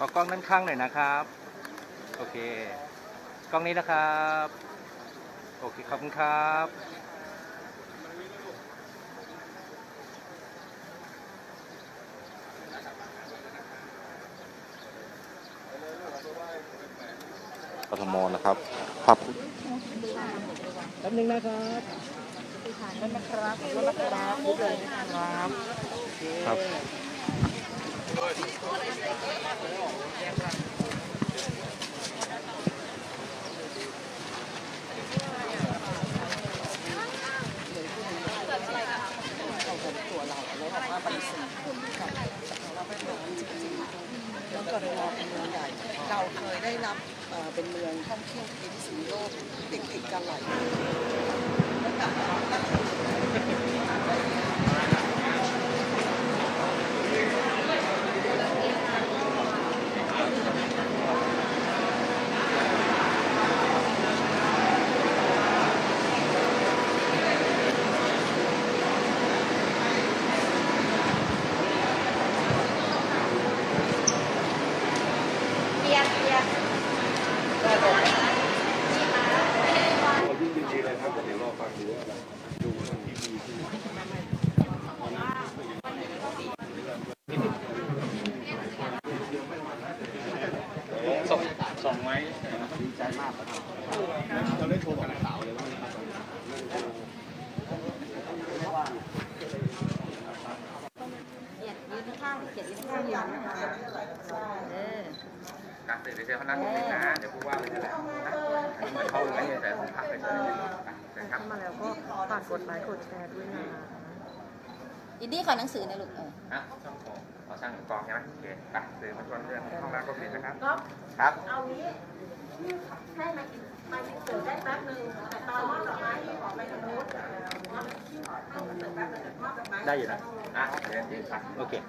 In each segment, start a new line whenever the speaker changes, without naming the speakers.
อกล้องด้านข้างหน่อยนะครับโอเคกล้องนี้นะครับโอเคขอบคุณครับ
กทมนะครับครับ
แป๊บนึงนะครับนั่นนะครับนั่นนะครับนี่เลยนะครับครับ
แล้วก็เราเป็นเมืองใหญ่เราเคยได้รับเป็นเมืองท่องเที่ยวที่ดีที่สุดในโลกติดกันหลาย
ส่งไว้ดีใจมากเราได้โชว์กับสาวเลยว่า
ยืนข้างเขียนยืนข้างอย่างนะคะ
การตื่นเช้าเขานั่งตรงนี้นะเดี๋ยวพูดว่าเลยนะเหมือนเขาไม่ได้แต่ผมพักไปเลย
เข้า
นะครับ
มาแล้วก็ฝากกดไลค์กดแชร์ด้วยนะ
อินดี้ขอหนังสือนะลูก
ช่องของขอช่างกองใช่ไหมโอเคไปสื่อมาชวนเรื่องห้องน้ำก็เปลี่ยนนะครับครับ
เอานี้ให้มากินเสิร์ฟได้แป๊บนึงแต่ตอนมอบดอกไม้ที่ขอไปทางนู้น
ได้อยู่นะเดี๋ยวดีครับโอเค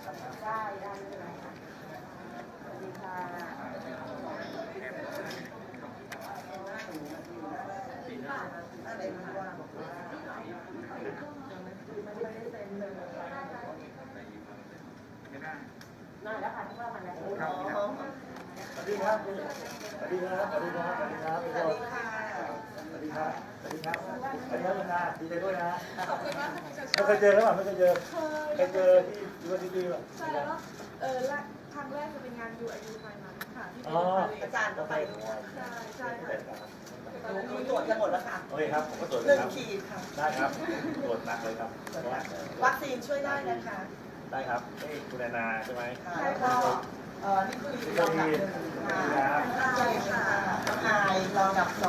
ได้แล้วค่ะที่ว่ามันแล้ว
สวัสดีครับสวัสดีครับสวัสดีครับสวัสดีครับสวัสดีครับสวัสดีครับสวัสดีครับสวัสดีครับคุณอาดีใจด้วยนะไม่เคยเจอแล้วป่ะไม่เคยเจอเคยเจอที่ยูนิตี้ป่ะ
ใช่แล้วครั้งแรกจะเป็นงานยูอายุไทยนั้นค่ะที่
อาจารย์ก็ไปด้วย
ใช่ค่ะ
ตรวจกันหมดแล้วค่ะ
โอเคครับผมก็ตรวจ
1 ขีดค่ะ
ได้ครับตรวจหนักเลยครับ
วัคซีนช่วยได้นะคะ
ได้ครับนี่คุณแอนนาใช่ไหม
แล้วก็นี่คือลำดับ1ใช่ค่ะไอเราดับ2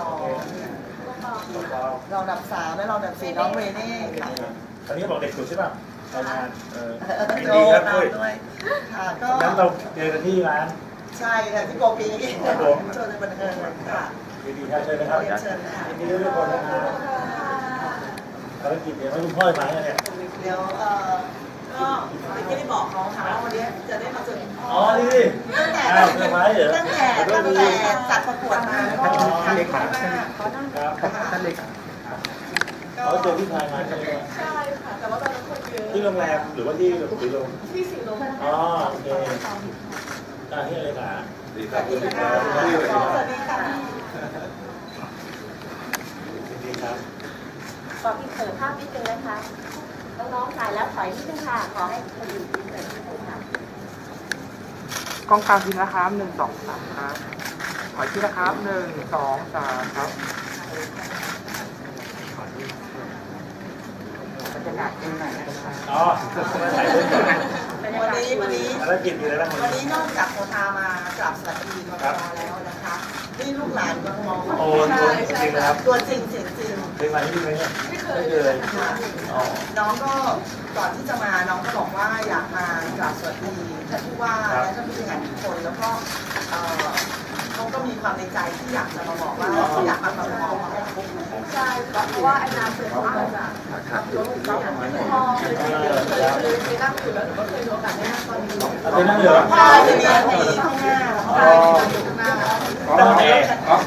เราดับ3และเราดับ4น้องเรเน่ค่ะ
ตอนนี้บอกเด็กสุดใช่ป่ะรายงาน
โจตามด้วยค่ะก็
งั้นเราเจอกันที่ร้าน
ใช่ค่ะที่โกปีโจในบันเทิงค่ะ
ดีๆครับเชิญนะครับ
เชิญค่ะ
ยินดีด้วยทุกคนนะครับภารกิจเดี๋ยวให้คุณพ่อมาเนี่ย
เดี๋ยวก็ไม่ได้บอกน้องค่ะว่าวันนี้จะได้มาเจอคุณพ่อ
นี่
ตั้งแต่จัดประกวดมาก็
ท่านเลขาท่านเลขาเขาเจอที่ไทยมาใช่ไหม
ใช่ค่ะแต่ว่าตอนนั้นคนเยอะ
ที่โรงแรมหรือว่าที่สีลม
ที่สีลม
โอเคที่เลขา
ดีครับสวัสดีค่ะสวัสดีค่ะ
ดีครับ
บอกพี่เสิร์ฟภาพนิดนึงนะคะน้องๆถ่ายแล้วถอยนิดนึงค่ะขอให้คนอื่นนิดนึงค่ะ
กล้องกลางทีนะครับ1 2 3ครับขอที่นะครับ1 2 3ครับบรรยากาศเป็นไงนะครับ
ถ่ายรูปก่อน
วันนี้
ภารกิจมีอะไรบ้าง
วันนี้นอกจากโคทามากราบสวัสดีกทมแล้วนะคะนี่ลูกหลานกทม
โอ้ตัวจริงนะครับ
ตัวจริงเสียงจริง
เคยมาที่นี่ไหมเนี่ย
ไม่เคย
น้องก็ก่อนที่จะมาน้องก็บอกว่าอยากมากราบสวัสดีท่านผู้ว่าและท่านผู้บริหารทุกคนแล้วก็เขาก็มีความในใจที่อยากจะมาบอกว่าอยากมากทม
ใช่เพราะว่าไอ้น้ำเป็นของอาจารย์พอเคยไปนั่งอยู่แล้วหนูก็เคยมีโอกาสได้นั่งตอนนี้
ไปนั่งเหรอ
ใช่จะมีข้างหน้า
นั่งแหน่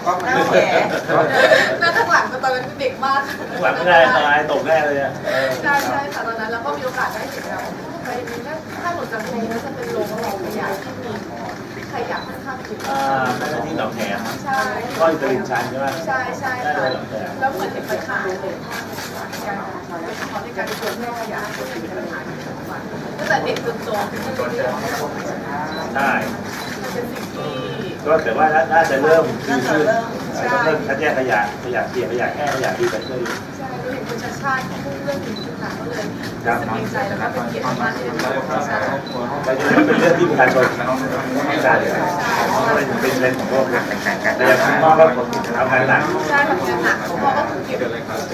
แล้วข้างหลังตอนนั้นเด็กมาก
ข้างหลังไม่ได้ตายตกแน่เลยอ่ะ
ใช่ค่ะตอนนั้นแล้วก็มีโอกาสได้เห็นเราไปถ้าหนูจำไม่ได้จะเป็นโรงขยายที่มีขยะค่อนข้างถึง
ไม่ได้ที่หนองแขม
ใช่
ก็อยู่ตลิ่งชันใช่ไหม
ใช่ใช่
ได้
ค่ะ
เลยหนองแขม
แล้วเหมือนเห็นปัญหาเลยเขาในการตรวจเรื่องขยะเป็นปัญหาตั้งแต่เด็กจนโต
ใช่
มันเป็นสิ่งที่
ก็แต่ว่าน่าจะเริ่มดี
น่าจะ
ขึ้น
เริ่ม
ต้องเริ่มคัดแยกขยะเปียกขยะแห้งขยะดีกันเลย
ใช่เห็นคุณชาติที่พูดเรื่องนี้ขึ้นมาก็เลยรู้สึกดีใจแล้วก็เป็นเกียรติมากที่ได้มาคุณชาติ
แต่จะเป็นเรื่องที่ประชาชนต้องการเลยเป็นเรื่องของโลกเลยแต่อย่างที่พ่อก็ทำงานหนัก
ใช่ทำงานหนักเขาบอกก็คือเก็บ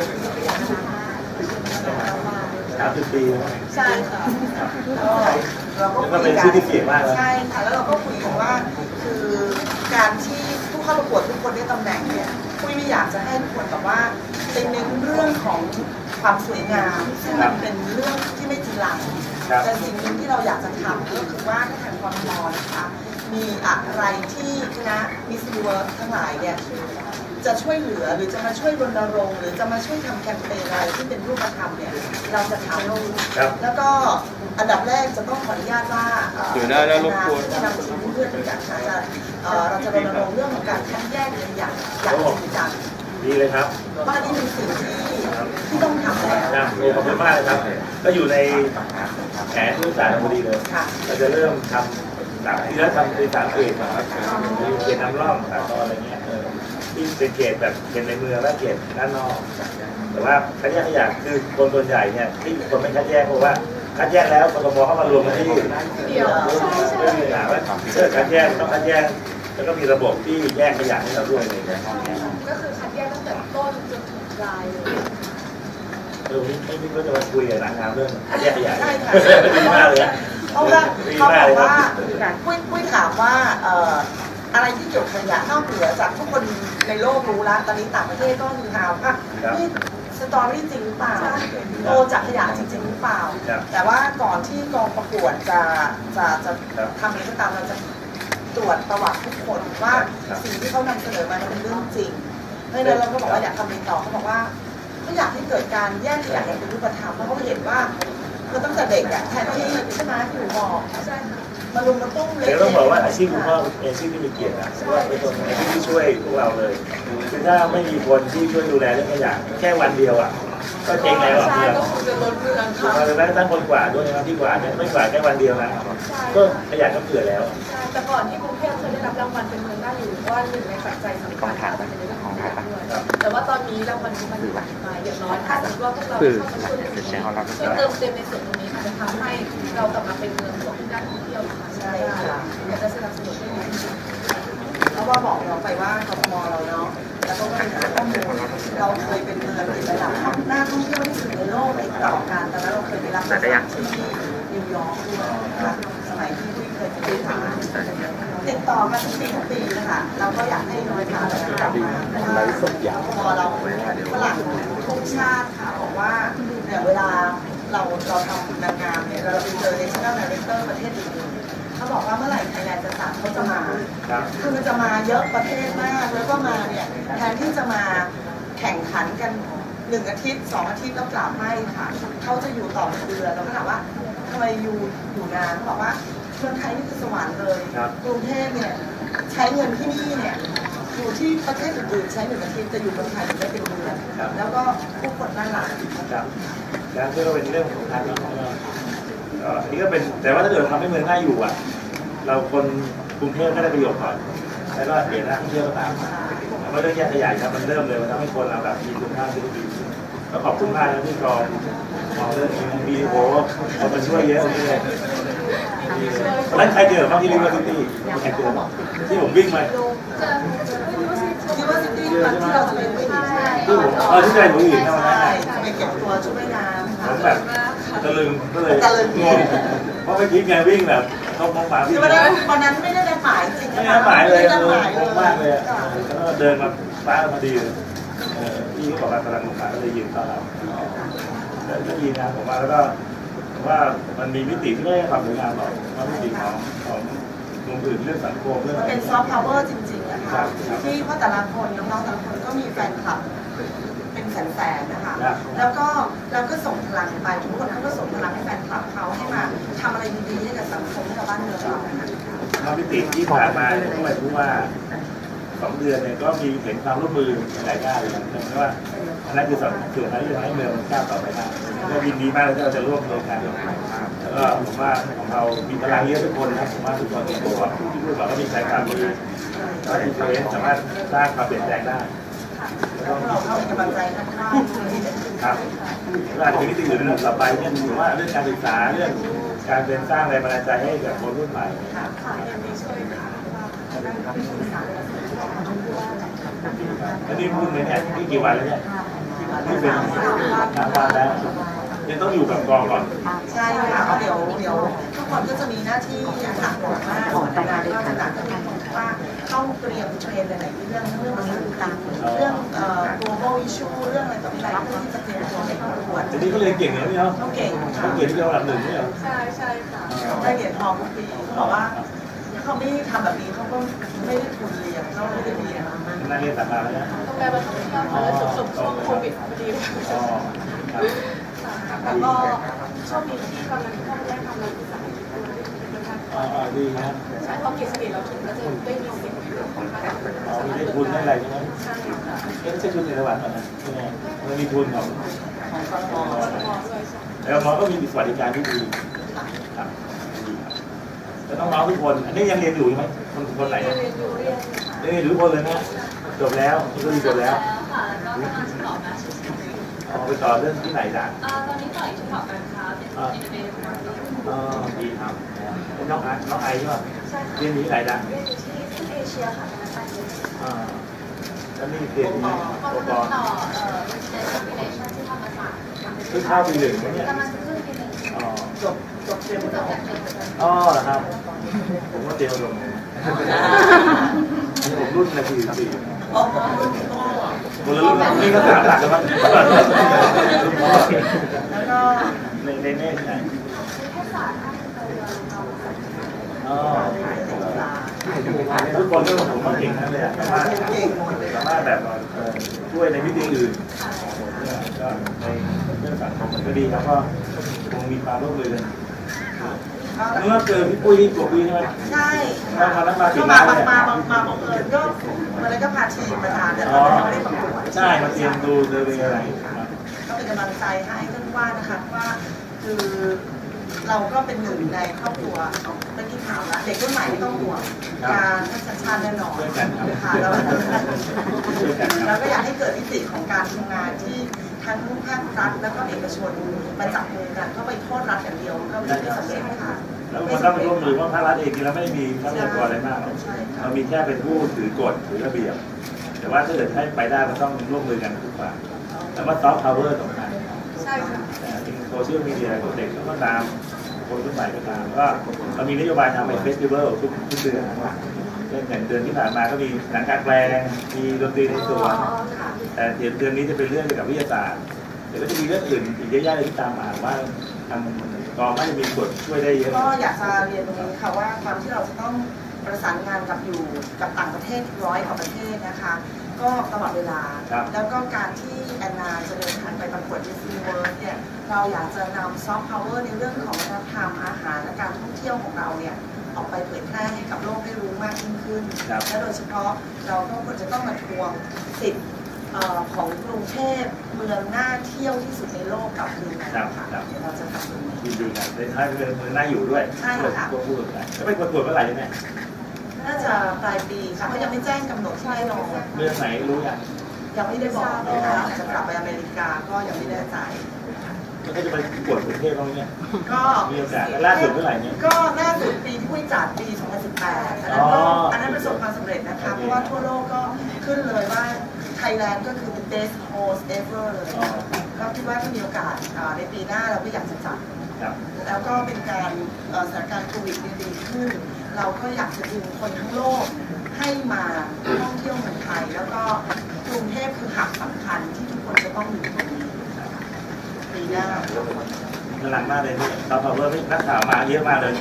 30 ปี
ใช่ค่ะ
เราก็
ก็
คุ
เป็น
ยกั
ชื่อที่เสียมากแล้ว
ใช่ค่ะแล้วเราก็คุยกันว่าคือการที่ผู้เข้าประกวดทุกคนได้ตำแหน่งเนี่ยคุยไม่อยากจะให้ทุกคนแบบว่าไปเน้นเรื่องของความสวยงามซึ่งมันเป็นเรื่องที่ไม่จีรังแต่สิ่งหนึ่งที่เราอยากจะทำก็คือว่าถ้าทางกรทมนะคะมีอะไรที่คณะมิสยูนิเวิร์สทั้งหลายเนี่ยจะช่วยเหลือหรือจะมาช่วยรณรงค์หรือจะมาช่วยทำแคมเปญอะไรที่เป็นรูปธรรมเนี่ยเราจะทำแล้วก็อันดับแรกจะต้องขออนุญาตว่าที่นำทีมเพื่อนๆจากเราจะรณรงค์เรื่องของการคัดแยกขยะอย่างจริงจัง
ดีเลยครับ
ว่านี่เป็นสิ่งที่ต้องทำแล้ว
นะขอบคุณมากเลยครับ ก็อยู่ในแผนที่สารพอดีเลย
ค่ะ
เราจะเริ่มทำจากที่แล้วทำเป็นสามเขตนะครับมีเขตน้ำร่องสาตอนอะไรเงี้ยที่เป็นเขตแบบเขตในเมืองและเขตด้านนอกแต่ว่าคัดแยกขยะคือคนส่วนใหญ่เนี่ยที่คนไม่คัดแยกเพราะว่าคัดแยกแล้วกทมเข้ามารวมกันที่เดียวไม่มีปัญหาว่าเชื่อคัดแยกต้องคัดแยกแล้วก็มีระบบที่แยกขยะให้เราด้วยอะไรเงี้ย
ก็คือคัดแยกตั้งแต่ต้นจนถึงปลายเลย
ไม่รู้จะมาคุยกับนางงามเรื่องคัดแยกขยะ
ใช่ค่ะ
ดีมากเลย
เพราะว่าเขาบอกว่าปุ้ยถามว่าอะไรที่เกี่ยวกับขยะนอกเหนือจากทุกคนในโลกรู้แล้วตอนนี้ต่างประเทศก็คือหาว่านี่สตอรี่จริงหรือเปล่าโตจากขยะจริงๆหรือเปล่าแต่ว่าก่อนที่กองประกวดจะทำอะไรก็ตามเราจะตรวจประวัติทุกคนว่าสิ่งที่เขานำเสนอมาเป็นเรื่องจริงเพราะฉะนั้นเราก็บอกว่าอยากทำอะไรต่อเขาบอกว่าเขาอยากให้เกิดการแยกขยะอย่างเป็นรูปธรรมเพราะเขาเห็นว่าคือตั้งแต่เด็กอะแทนที่ใช่ไหมที่หนูบอกมาลุมมาตุ้มเล็ก
เดี๋ยวต้องบอกว่าอาชีพคุณพ่อเป็นอาชีพที่มีเกียรตินะเพราะว่าเป็นคนอาชีพที่ช่วยพวกเราเลยคือถ้าไม่มีคนที่ช่วยดูแลเรื่องขยะแค่วันเดียวอ่ะก็เจ๊งแล้วอ่ะ
ใช่
เพื่อน
ก็คงจะลดเรื่องค่ะ
เราเลยแม้ตั้งคนกวาดด้วยนะที่กวาดเนี่ยไม่กวาดแค่วันเดียวนะก็ขยะก็เกลือแล้ว
ใช่แต่ก่อนที่กรุงเทพเคยได้รับรางวัลเป็นเมืองน่าอยู่ว่าหนึ่งในปัจจัยสำคัญก็เป็นในเรื่องของขยะด้วยแต่ว่าตอนนี้รางวัลนี้มันมาอย่างน้อยถ้าสมมติว่าพวกเราเข้ามาช่วยในส่วนนี้ช่วยเติมเต็มในส่วนตรงนี้ค่ะจะทำให้เรากลับมาเป็นเมืองของด้านท่องเที่ยวค่ะใช่ค่ะอยากจะสนับสนุนให้ดี
เพราะว่าบอกเราไปว่ากทมเราเนาะแล้วก็ไปหาข้อมูลเราเคยเป็นเมืองติดระดับหน้าท่องเที่ยวที่สุดในโลกในต่อการตอนนั้นเราเคยไปรับรางวัลที่นิวยอร์กด้วยนะคะสมัยที่พี่เคยไปหาติดต่อมาทุกปีนะคะเราก็อยากให้น้อยพาเรากลับมาเพราะว่าพอเราฝรั่งทุกชาติค่ะบอกว่าเนี่ยเวลาเราทำนางงามเนี่ยเราไปเจอ national director ประเทศอื่นๆเขาบอกว่าเมื่อไหร่ไทยแลนด์จะจัดเขาจะมาคือมันจะมาเยอะประเทศมากแล้วก็มาเนี่ยแทนที่จะมาแข่งขันกัน1 อาทิตย์2 อาทิตย์แล้วกลับไม่ค่ะเขาจะอยู่ต่อเป็นเดือนเราก็ถามว่าทำไมอยู่นานเขาบอกว่าเมืองไทยนี่คือสวรรค์เลยกรุงเทพเนี่ยใช้เงินที่นี่เนี่ยอยู่ที่ประเทศอื่นๆใช้1 อาทิตย์จะอยู่เมืองไทยได้เป็นเดือนแล้วก็ผู้คนน่ารัก
ครับแล้วก็เป็นเรื่องของการอันนี้ก็เป็นแต่ว่าถ้าเกิดทำให้เมืองน่าอยู่อ่ะเราคนกรุงเทพก็ได้ประโยชน์ก่อนแล้วก็เปลี่ยนนักท่องเที่ยวก็ตามไม่เรื่องแยกขยะครับมันเริ่มเลยมันทำให้คนเราแบบมีคุณค่าที่ดีแล้วขอบคุณมากนะที่กองมองเรื่องนี้มีโอ้คนมาช่วยเยอะเลยแล้วใครเจอบ้างที่ริเวอร์ซิตี้ใครเจอที่ผมวิ่งมา
ที่ว่าซิตี้ที่เราจะไปวิ่ง
ที่ผมที่ใจหนูอีกนะวันนั้น
ใช่จะไปเก็บตัวชุดว่ายน้ำ
ผ
ค่ะ
มแบบตะลึงก็เลยงงเพราะเมื่อกี้ไงวิ่งแบบต้องมองหมาวิ่ง
คือวันนั้นไม่ได้หมายจริง
ไม่ได้หมายเลยงงมากเลยแล้วก็เดินมาฟ้ามาดีพี่ก็บอกว่ากำลังลงมาก็เลยยืนต้อนรับแล้วก็ดีนะผมว่าแล้วก็ว่ามันมีมิติที่ไม่ใช่ความสวยงามหรอกมันมิติของมุมอื่นเรื่องสังคมเรื่อง
มันเป็นซอฟต์พาวเวอร์จริงๆนะคะที่เพราะแต่ละคนน้องๆแต่ละคนก็มีแฟนคลับเป็นแสนๆนะคะแล้วก็ส่งพลังไปทุกคนเขาก็ส่งพลังให้แฟนคลับเขาให้มาทำอะไรดีๆให้กับสังคมให้กับบ้านเมืองเรานะคะ
น้องพิติที่ผ่านมาเนี่ยก็หมายถึงว่า2 เดือนเนี่ยก็มีเห็นความร่วมมือหลายด้านเลยนะเพราะว่าอันนั้นคือส่วนนั้นที่ทำให้เมืองมันก้าวต่อไปได้ก็ยินดีมากที่เราจะร่วมมือกันแล้วก็ผมว่าของเรามีพลังเยอะทุกคนนะผมว่าทุกคนที่พูดบอกก็มีใจความดีแล้วอินฟลูเอนซ์สามารถสร้างความเปลี่ยนแปลงได้
เราเข้าเป็นกำลังใจท่านมาก
ครับก็อาจจะมีมิติอื่นนะต่อไปเช่นว่าเรื่องการศึกษาเรื่องการเป็นสร้างแรงบันดาลใจให้กับคนรุ่นใหม่แล้วนี่พูดเลยเนี่ยนี่กี่วันแล้วเนี่ยนี่เป็น3 วันแล้วยังต้องอยู่กับกองก่อน
ใช่ค่ะเดี๋ยวทุกคนก็จะมีหน้าที่หนักหน่วงมากในงานก็จะหนักก็มีว่าต้องเตรียมเทรนหลายๆเรื่องภาษาต่างเรื่องglobal issue เรื่องอะไรต่ออะไรเพื่อที่จะเตรียมตัวให้ประกวด
ทีนี้ก็เลยเก่งเนี่ยพี่เนาะ
ต้องเก่ง
ที่ระดับ 1เนี่ย
ใช่ค่ะ
ได้เหรียญทองทุกปีเขาบอกว่าเขาไม่ทำแบบนี้เขาก็ไม่ได้ทุนเรียนเขาไม่ได้เรียน
นักเรียนต่างๆแล้วนะ
โรงแรมมาท่องเที่ยวค่ะแล้วจบช่วงโควิดพอดีแล้วก็โชคดีที่ตอนนั้นพ่อแม่ทำงานที่สาย
ดีนะ
ใช่พอเกษียณเราถึงก็จะได้มีสิทธิ์
มีได้ทุนได้อะไรใช่ไหม
ใช่ค่ะ
ไม่ใช่ทุนในระหว่างนะใช่ไหมมันมีทุนของแล้วน้องก็มีสวัสดิการที่ดีครับแล้วน้องๆทุกคนอันนี้ยังเรียนอยู่ไหมคนไหนเนี่ยเรียนอยู่ทุกคนเลยนะจบแล้วก็ดีจบแล้วไปต่อเรื่องที่ไหนจ้ะ
ตอนนี้ต่อที่หอการค้าเป็นอินเตอร์เน็ตมาร์เก็ตติ้ง
ดีครับน้องไอใช่ป่ะเรียนอยู่ที่ไหนจ้ะ
เรียนอยู่ที่เอเชียค่ะธนาคาร
แล้วนี่เรียนที่
ปตทBusiness Combination ที่ธรรมศาสตร์
คือเข้าปี 1ไหมเนี่ย
กำลังจะขึ้นปี 1
จบเตรียมตัว
เหรอครับผมก็เตรียมลงผมรุ่นนาที4คนละรุ่นนี่ก็3 หลักแล้วมั้ง
แล้วก็
ในเน่ที่ไหนทุกคนก็ผมว่าเก่งนั่นเลยสามารถแบบช่วยในมิติอื่นก็ในเรื่องสังคมมันก็ดีแล้วก็คงมีความร่วมมือกันเมื่อเจอพี่ปุ้ยที่กบพี่ใช่ไหม
ใช่
มา
บังเอิญก็มันก็พาทีมมาทานแต่เราไม่ได้ประกวด
ใช่มาเตรียมดูเลยอะไร
ก็เป็นกำลังใจให้ท่านว่านะคะว่าคือเราก็เป็นหนึ่งในครอบครัวเป็นที่ข่าวแล้วเด็กรุ่นใหม่ไม่ต้องห่วงการทัศนชาติแน่นอนค่ะแล้วก็อยากให้เกิดมิติของการทำงานที่ทั้งภาครัฐแล้วก็เอกชนมาจับมือกันเข้าไปโทษรัฐอย่างเดียวก็ไม่สำเร็จค่ะ
แล้วมันต้องร่วมมือว่าภาครัฐเองเราไม่ได้มีทรัพยากรอะไรมากเรามีแค่เป็นผู้ถือกฎถือระเบียบแต่ว่าถ้าเกิดให้ไปได้มันต้องร่วมมือกันทุกฝ่ายแต่ว่าซอฟต์พาวเวอร์สำคัญ
ใช่ค่ะ
จริงโซเชียลมีเดียเด็กก็ตามคนรุ่นใหม่ก็ตามก็เรามีนโยบายทำเป็นเฟสติวัลทุกเดือนเช่นอย่างเดือนที่ผ่านมาก็มีหนังการแปลงมีดนตรีในสวนแต่เดือนนี้จะเป็นเรื่องเกี่ยวกับวิทยาศาสตร์เดี๋ยวก็จะมีเรื่องอื่นอีกเยอะแยะเลยที่ตามมาว่าทางกองไม่จะมีส่วนช่วยได้เยอะ
ก็อยากจะเรียนตรงนี้ค่ะว่าความที่เราจะต้องประสานงานกับอยู่กับต่างประเทศ100 กว่าประเทศนะคะก็ตลอดเวลาแล้วก็การที่แอนนาจะเดินทางไปประกวดมิสยูนิเวิร์สเนี่ยเราอยากจะนำซอฟต์พาวเวอร์ในเรื่องของวัฒนธรรมอาหารและการท่องเที่ยวของเราเนี่ยออกไปเผยแพร่ให้กับโลกได้รู้มากยิ่งขึ้นและโดยเฉพาะเราก็ควรจะต้องมาทวงสิทธิ์ของกรุงเทพเมืองน่าเที่ยวที่สุดในโลกกลับคืนมาค่ะเดี๋ยวเราจะทำตรงนี้
ดีๆนะในท้ายเมืองน่าอยู่ด้วย
ใช่ค่ะ
พูดๆจะไปประกวดเมื่อไหร่เนี่ย
น่าจะปลายปีค่ะเขายังไม่แจ้งกำหนดที่แน่นอน
เรื่องไหนรู้
ยังไม่ได้บอกนะคะจะกลับไปอเมริกาก็ยังไม่แน่ใจ
ก็จะไปประกวดกรุงเทพตรงนี้
ก็
มีโอกาสล่าสุดเมื่อไหร่เนี่ย
ก็ล่าสุดปีที่ผู้จัดปี 2018 อันนั้นประสบความสำเร็จนะคะเพราะว่าทั่วโลกก็ขึ้นเลยว่าไทยแลนด์ก็คือ the best host ever เลยก็คิดว่าถ้ามีโอกาสในปีหน้าเราก็อยากจะจัดแล้วก็เป็นการสถานการณ์โควิดดีขึ้นเราก็อยากจะดึงคนทั้งโลกให้มาท่องเที่ยวเมืองไทยแล้วก็กรุงเทพคือหับสำคัญที่ทุกคนจะต้องอยู่ตรงนี้ปีหน้าก
ำลังมากเลยเราพอเพิ่มนักข่าวมาเยอะมากเลย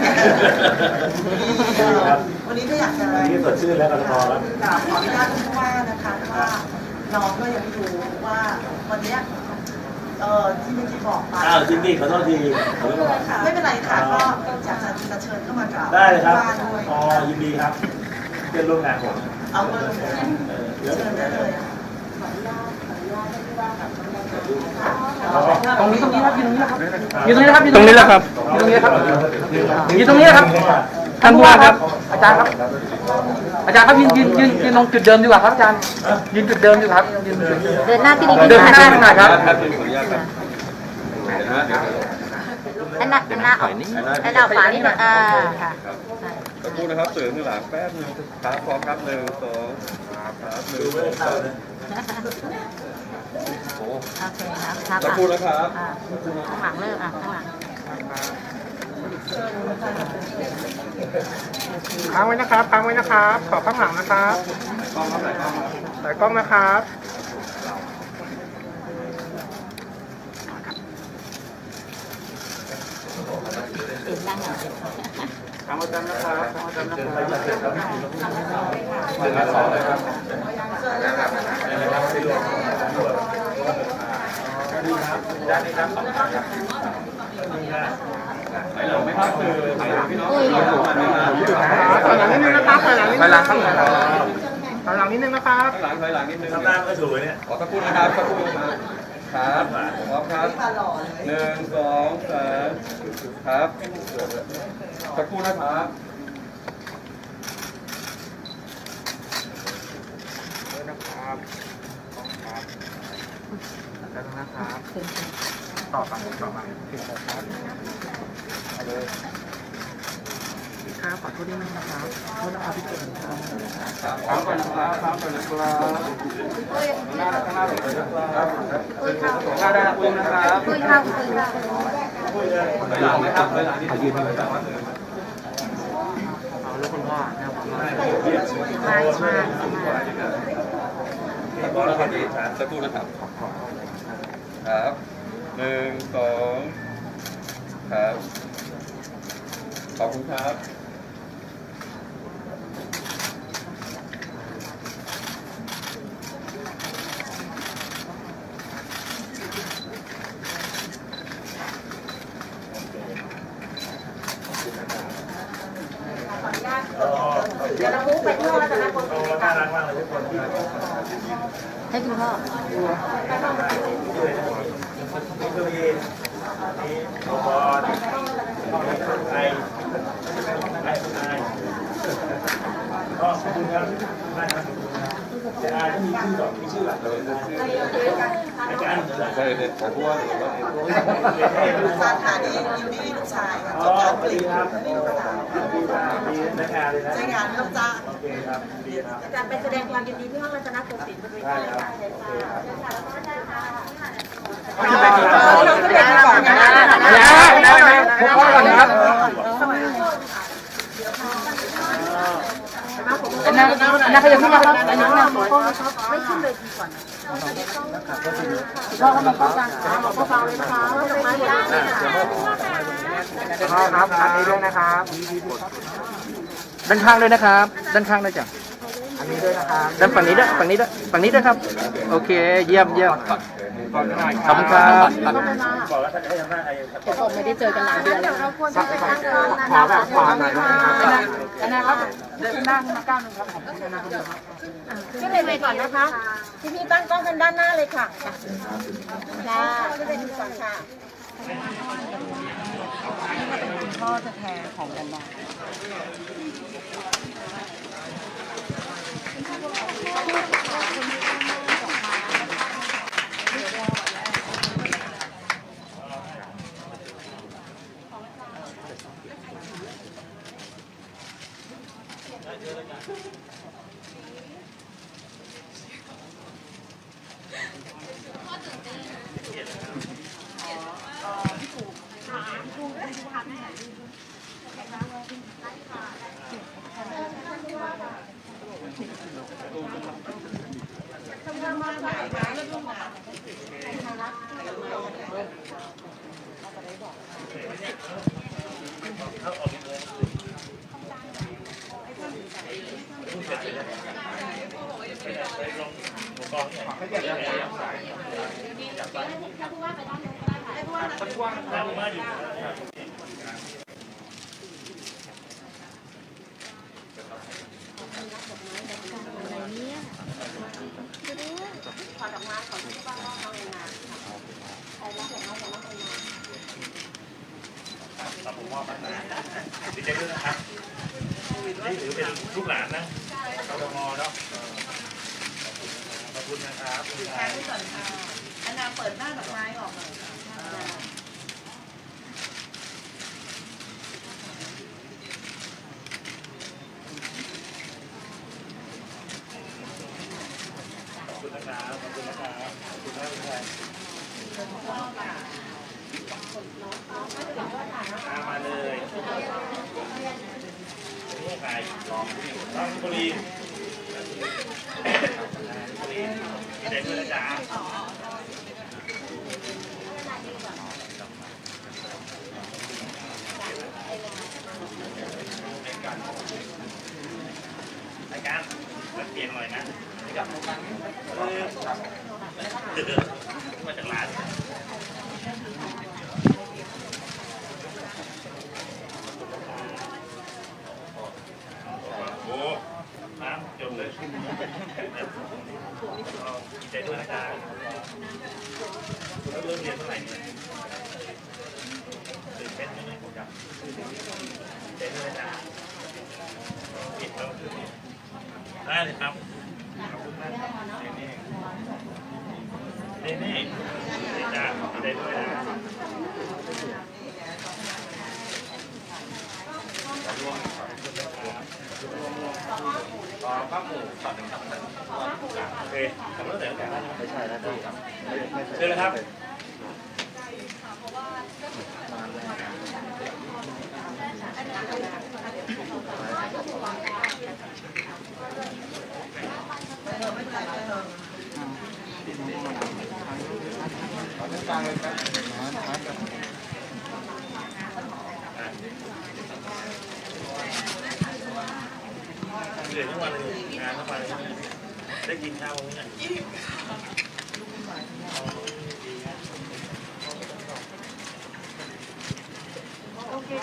วันนี้ก็อยากจะ
วันนี้สดชื่นแล้วก็พอแล้ว
ขออนุญาตท่านผู้ว่านะคะว่าน้องก็ยังไม่รู้ว่าวันนี้ที่เมื่อกี้บอกไป
อ้าวจริงดิขอโทษทีผมไม่บอก
ไม่เป็นไรค่ะก็อยากจะเชิญเข้ามากราบ
ได้เลยครับ
บ้านด้วย
อ๋อยินดีครับเพื่อนร่วมงานผม
เอาเบอร์เชิญได้เลย
ตรงนี้ครับยืนตรงนี้นะครับยืนตรงนี้นะครับยืนตรงนี้นะครับยืนตรงนี้นะครับท่านผู้ว่าครับอาจารย์ครับอาจารย์ครับยืนตรงจุดเดิมดีกว่าครับอาจารย์ยืนจุดเดิมดีกว่าครับยืน
เดินหน้าที่นี่
เดินหน้าหน่อยครับ
อันหน้าออกอันหน้าขวานิดหน่อยค่ะ
สักครู่นะครับสื่อข้างหลังแป๊บนึงครับพร้อมครับ1 2 ครับ1 2 โอ้
โอเคครับครับ
สักครู่นะครับ
ข้างหลังเลิกข้างหลัง
ค้างไว้นะครับค้างไว้นะครับขอข้างหลังนะครับใส่กล้องนะครับ
นั่งหน่อย
ค้างไว้จำนะครับค้างไว้จำนะครับถอยหลังนิดนึงนะครับถอยหลังนิดนึงนะครับถอยหลังนิดนึงนะครับ
ถอยหลังนิดนึง
ทำหน้าก็ถูกเนี่ย
ขอสักครู่นะครับสักครู่ครับครับพร้อมครับ1 2 3ครับสักครู่นะครับ
ต่อไปครับขอโทษด้วยนะครับโทษนะครับพี่เก่งครับครับก่อนนะครับครับก่อนนะครับหน้าเลยครับหน้าได้นะคุณนะครับ
คุยข้าวคุยข้าว
ถอยหลังนะครับถอยหลังนิดนึง
เอาแล้วคุณพ่อนะครับ
มา
สักครู่นะครับครับ1 2ครับขอบคุณครับ
เดี๋ยวเราพุ่งไปที่ห้องรัตนโกสินทร์
น่ารักมากเลยทุกคน
ให้คุณพ่อ
นี่คือมีนี่อุปกรณ์ไอก็ขอบคุณครับมากครับจะอาที่มีชื่อสองมีชื่อหลักเลยอาจารย์
ใช่เลยแต่ผู้ว่า
อาจารย์ค่ะนี่นี่ลูกชายค่ะ
อ๋อสวัสดีครับนี่ลูกสาวมีนักงานเลยนะ
ใช้งานต้องจ้าง
โอเคครับดีครับ
อาจารย์ไปแสดงความยินดีที่ห้องรัตนโกสินทร์บริเวณใต้ค่ะเชิญค่ะ
ขึ้นไปกี่ก่อนนะคุณพ่อก่อนนะครับอันนั้นขยับขึ้นมาครับอันนี้นะไม่ขึ้นเลยทีก่อนพ่อเข้ามาเข้ากันพ่อฟังเลยนะคะครับอันนี้ด้วยนะครับด้านข้างด้วยนะครับด้านข้างด้วยจ้ะอันนี้ด้วยนะครับด้านฝั่งนี้ด้วยฝั่งนี้ด้วยฝั่งนี้ด้วยครับโอเคเยี่ยมขอบคุณครับ
บอกแล้วถ้าจะให้ทำหน้าไอ้
ผมไม่ได้เจอกันหลายเดือนแล้ว
ขอแบบขวาหน่อยนะครับอันนั้นครับเดินหน้ามาก้าวนึงครับผม
ขึ้นเลยไปก่อนนะคะพี่ตั้งกล้องกันด้านหน้าเลยค่ะค่ะจะเป็นก่อนค่ะ
พ่อจะแทนของกันบ้าง
ถ้าผู้ว่าไปได้
ผมมอบให้ดีใจด้วยนะครับนี่ถือเป็นลูกหลานนะกทมเนาะขอบคุณนะครับ
ปิดท้ายไว้ก่อนค่ะแอนนาเปิดหน้าดอกไม้ออกหน่อยค่ะ
ขอบคุณนะครับขอบคุณนะครับขอบคุณมากเลยมาเลยนี่ใครน้องบุรีดีใจด้วยนะจ๊ะรายการเปลี่ยนหน่อยนะมาจากร้านโอ้น้ำจมเลยดีใจด้วยนะจ๊ะเริ่มเรียนเมื่อไหร่เนี่ยตื่นเต้นไหมผมจำดีใจด้วยนะจ๊ะปิดแล้วได้เลยครับขอบคุณมากนี่จ้าได้ด้วยนะข้าวหมูช็อตหนึ่งครับโอเคทำเรื่องไหนกันไม่ใช่นะพี่เชิญเลยครับเหนื่อยทั้งวันเลยงานทั้งวันเลยได้กินข้าวมั้ยเนี่ยโอเค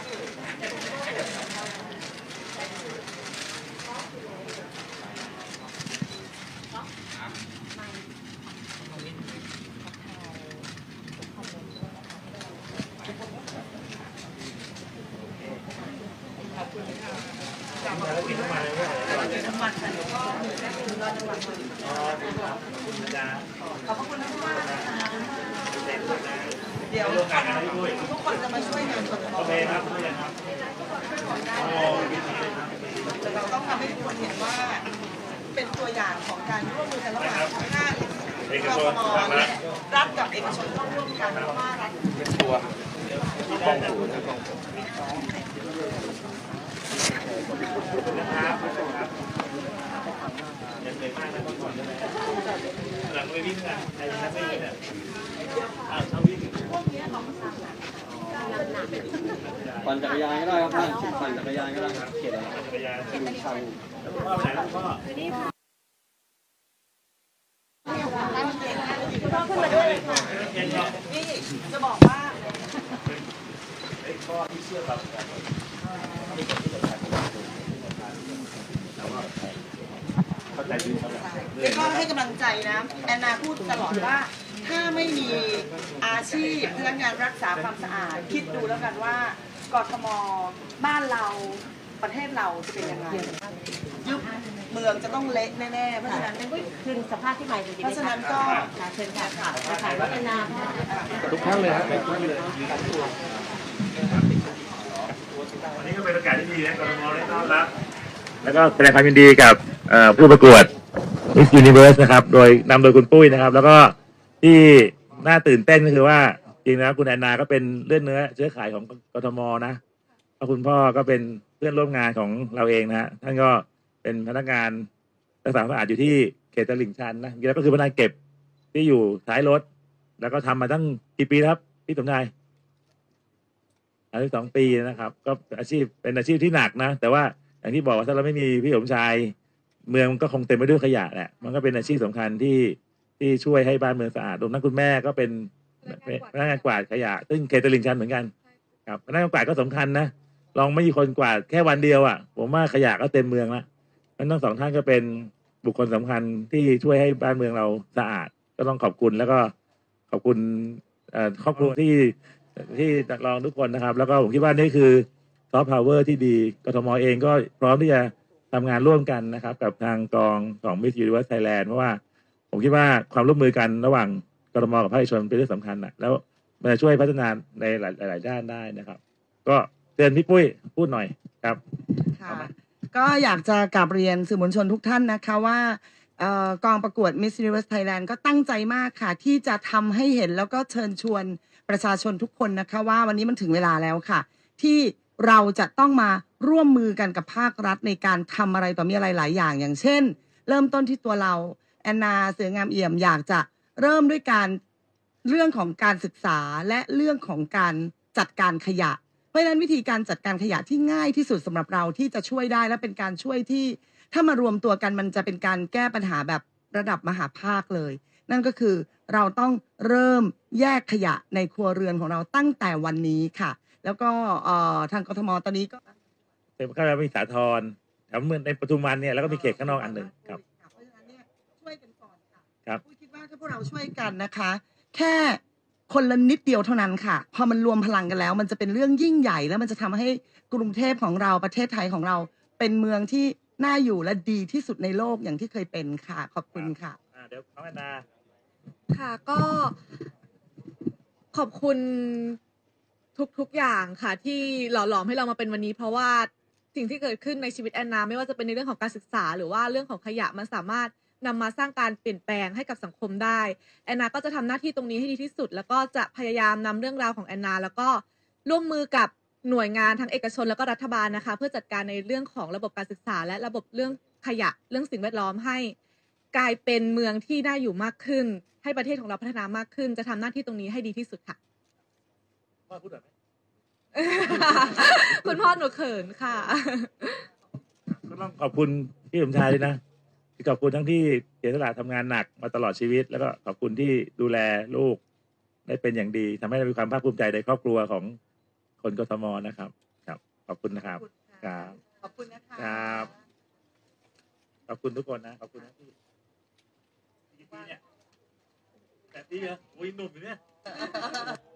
แล้วกินน้ำมันเลยน้ำมันค่ะแล้วก็หมูแค่หมูรอจังหวัดเลยขอบคุณนะจ๊ะขอบคุณมากนะคะเดี๋ยวทุกคนจะมาช่วยงานกทมโอเคครับเราต้องทำให้ทุกคนเห็นว่าเป็นตัวอย่างของการร่วมมือกันระหว่างภาคกทมและรัฐกับเอกชนต้องร่วมกันเพราะว่ารัฐเป็นตัวป้องกันนะครับยังเหนื่อยมากนะทุกคนหลังไปวิ่งอ่ะใครยังไม่วิ่งอ่ะเอาวิ่งปั่นจักรยานก็ได้ครับท่านปั่นจักรยานก็ได้ครับเขียนจักรยานไปดูชังแล้วพ่อไหนแล้วพ่อนี่จะบอกว่าไอ้ข้อที่เชื่อเราแล้วก็ให้กำลังใจนะแอนนาพูดตลอดว่าถ้าไม่มีอาชีพพนักงานรักษาความสะอาดคิดดูแล้วกันว่ากทมบ้านเราประเทศเราจะเป็นยังไงยุคเมืองจะต้องเละแน่ๆเพราะฉะนั้น
คืนสภาพที่ใหม่ดี
เพราะฉะนั้นก็
เชิญค่ะถ่ายวัฒนา
ทุกท่านเลยครับ
วันนี้ก็เป็นโอกาสที่ดีนะกทมได้ต้อนรับแล้วก็แสดงความยินดีกับผู้ประกวด Miss Universe นะครับโดยนำโดยคุณปุ้ยนะครับแล้วก็ที่น่าตื่นเต้นก็คือว่าจริงนะคุณแอนนาก็เป็นเลือดเนื้อเชื้อไขของกทมนะเพราะคุณพ่อก็เป็นเพื่อนร่วมงานของเราเองนะฮะท่านก็เป็นพนักงานรักษาความสะอาดอยู่ที่เขตตลิ่งชันนะแล้วก็คือพนักงานเก็บที่อยู่ท้ายรถแล้วก็ทำมาตั้งกี่ปีครับพี่สมชาย2 ปีนะครับก็เป็นอาชีพที่หนักนะแต่ว่าอย่างที่บอกว่าถ้าเราไม่มีพี่สมชายเมืองก็คงเต็มไปด้วยขยะแหละมันก็เป็นอาชีพสำคัญที่ช่วยให้บ้านเมืองสะอาดรวมทั้งคุณแม่ก็เป็นพนักงานกวาดขยะซึ่งเขตตลิ่งชันเหมือนกันครับพนักงานกวาดก็สำคัญนะลองไม่มีคนกวาดแค่วันเดียวอ่ะผมว่าขยะก็เต็มเมืองละนั้นทั้งสองท่านก็เป็นบุคคลสำคัญที่ช่วยให้บ้านเมืองเราสะอาดก็ต้องขอบคุณแล้วก็ขอบคุณครอบครัวที่รองทุกคนนะครับแล้วก็ผมคิดว่านี่คือซอฟต์พาวเวอร์ที่ดีกทมเองก็พร้อมที่จะทำงานร่วมกันนะครับกับทางกองของ Miss Universe Thailand เพราะว่าผมคิดว่าความร่วมมือกันระหว่างกทมกับภาคเอกชนเป็นเรื่องสำคัญนะแล้วมันจะช่วยพัฒนาในหลายด้านได้นะครับก็เชิญพี่ปุ้ยพูดหน่อยครับ
ค่ะก็อยากจะกราบเรียนสื่อมวลชนทุกท่านนะคะว่ากองประกวด Miss Universe Thailand ก็ตั้งใจมากค่ะที่จะทำให้เห็นแล้วก็เชิญชวนประชาชนทุกคนนะคะว่าวันนี้มันถึงเวลาแล้วค่ะที่เราจะต้องมาร่วมมือกันกับภาครัฐในการทำอะไรต่อมีอะไรหลายอย่างอย่างเช่นเริ่มต้นที่ตัวเราแอนนาเสืองามเอี่ยมอยากจะเริ่มด้วยการเรื่องของการศึกษาและเรื่องของการจัดการขยะเพราะฉะนั้นวิธีการจัดการขยะที่ง่ายที่สุดสำหรับเราที่จะช่วยได้และเป็นการช่วยที่ถ้ามารวมตัวกันมันจะเป็นการแก้ปัญหาแบบระดับมหาภาคเลยนั่นก็คือเราต้องเริ่มแยกขยะในครัวเรือนของเราตั้งแต่วันนี้ค่ะแล้วก็ทางกทมตอนนี้ก็
เป็นข้าราชการสาธรแถวเมืองในปทุมวันเนี่ยแล้วก็มีเขตข้างนอกอันหนึ่งครับ
เพราะฉะนั้นเนี่ยช่วยกันก่อนค่ะ
ครับ
คิดว่าถ้าพวกเราช่วยกันนะคะแค่คนละนิดเดียวเท่านั้นค่ะพอมันรวมพลังกันแล้วมันจะเป็นเรื่องยิ่งใหญ่แล้วมันจะทำให้กรุงเทพของเราประเทศไทยของเราเป็นเมืองที่น่าอยู่และดีที่สุดในโลกอย่างที่เคยเป็นค่ะขอบคุณค่ะ
เดี๋ยวน้องแอนนา
ค่ะก็ขอบคุณทุกอย่างค่ะที่หล่อหลอมให้เรามาเป็นวันนี้เพราะว่าสิ่งที่เกิดขึ้นในชีวิตแอนนาไม่ว่าจะเป็นในเรื่องของการศึกษาหรือว่าเรื่องของขยะมันสามารถนำมาสร้างการเปลี่ยนแปลงให้กับสังคมได้แอนนาก็จะทำหน้าที่ตรงนี้ให้ดีที่สุดแล้วก็จะพยายามนำเรื่องราวของแอนนาแล้วก็ร่วมมือกับหน่วยงานทั้งเอกชนแล้วก็รัฐบาลนะคะเพื่อจัดการในเรื่องของระบบการศึกษาและระบบเรื่องขยะเรื่องสิ่งแวดล้อมให้กลายเป็นเมืองที่น่าอยู่มากขึ้นให้ประเทศของเราพัฒนามากขึ้นจะทำหน้าที่ตรงนี้ให้ดีที่สุดค่ะ
พ่อพูดหน่อยไหม
คุณพ่อหนูเขินค่ะ
ก็ต้องขอบคุณพี่สมชายด้วยนะที่ขอบคุณทั้งที่เสียสละทำงานหนักมาตลอดชีวิตแล้วก็ขอบคุณที่ดูแลลูกได้เป็นอย่างดีทำให้เรามีความภาคภูมิใจในครอบครัวของคนกทมนะครับครับขอบคุณนะครับครับ
ขอบคุณนะคะ
ครับขอบคุณทุกคนนะขอบคุณนะพี่กี่ปีเนี่ย8 ปีเหรอโอ้ยหนุ่มอยู่เนี่ย